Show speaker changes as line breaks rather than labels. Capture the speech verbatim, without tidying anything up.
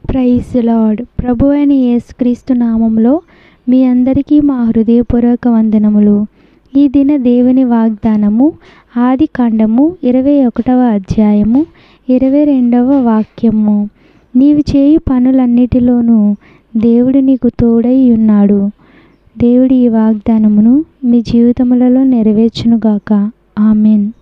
Praise lord. ప్రభు అయిన యేసుక్రీస్తు నామంలో మీ అందరికీ మా హృదయపూర్వక వందనములు. ఈ దిన దేవుని వాగ్దానము ఆది కాండము ఇరవై ఒకటవ అధ్యాయము ఇరవై రెండవ వాక్యము. నీవు చేయు పనులన్నిటిలోనూ దేవుడు నీకు తోడై ఉన్నాడు. దేవుడి ఈ వాగ్దానమును మీ జీవితములలో నెరవేర్చునుగాక. ఆమెన్.